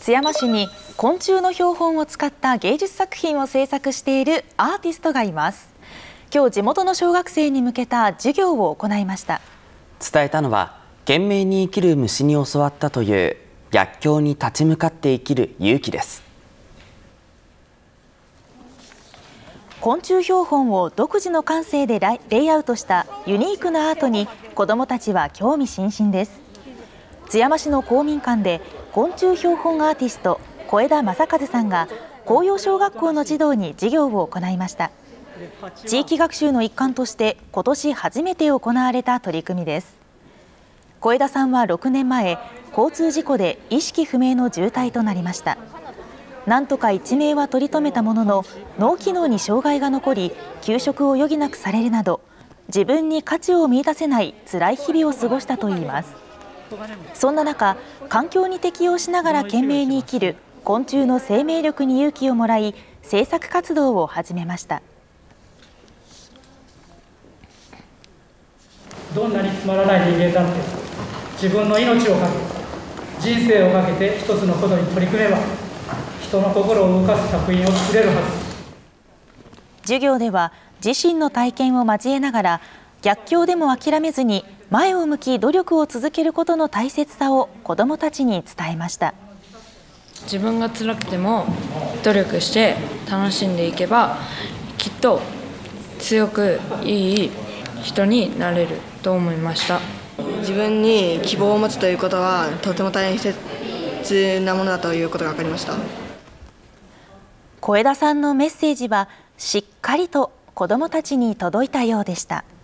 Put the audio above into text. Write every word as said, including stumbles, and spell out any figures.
津山市に昆虫の標本を使った芸術作品を制作しているアーティストがいます。今日地元の小学生に向けた授業を行いました。 伝えたのは懸命に生きる虫に教わったという逆境に立ち向かって生きる勇気です。 昆虫標本を独自の感性でレイアウトしたユニークなアートに子どもたちは興味津々です。津山市の公民館で昆虫標本アーティスト小枝正和さんが紅葉小学校の児童に授業を行いました。地域学習の一環として今年初めて行われた取り組みです。小枝さんはろくねんまえ交通事故で意識不明の重体となりました。なんとか一命は取り留めたものの脳機能に障害が残り休職を余儀なくされるなど自分に価値を見出せない辛い日々を過ごしたといいます。そんな中、環境に適応しながら懸命に生きる昆虫の生命力に勇気をもらい制作活動を始めました。 どんなにつまらない人間だって自分の命をかけ人生をかけて一つのことに取り組めば人の心を動かす作品を作れるはず。 授業では自身の体験を交えながら逆境でも諦めずに前を向き努力を続けることの大切さを子どもたちに伝えました。 自分が辛くても努力して楽しんでいけばきっと強くいい人になれると思いました。 自分に希望を持つということはとても大切なものだということが分かりました。 小枝さんのメッセージはしっかりと子どもたちに届いたようでした。